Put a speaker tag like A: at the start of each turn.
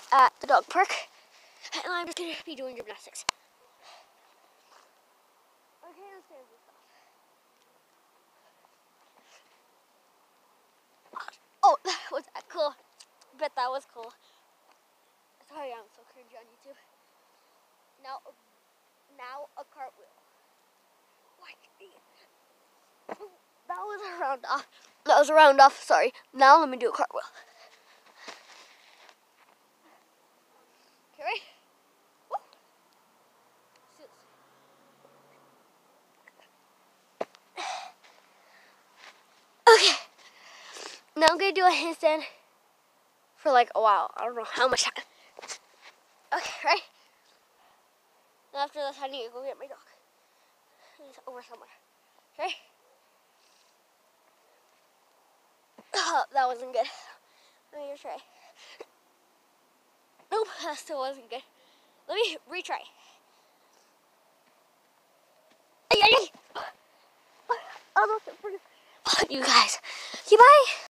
A: at the dog park, and I'm just going to be doing gymnastics. Okay, let's get this off. Oh, was that cool? Bet that was cool. Sorry, I'm so cringy on YouTube. Now a cartwheel. That was a round off. That was a round off, sorry. Now let me do a cartwheel. Okay, ready? Okay. Now I'm going to do a handstand for like a while. I don't know how much time. Okay, ready? Now after this, I need to go get my dog. He's over somewhere. Okay? Oh, that wasn't good. Let me try. Nope, that still wasn't good. Let me retry. You guys. Okay, bye.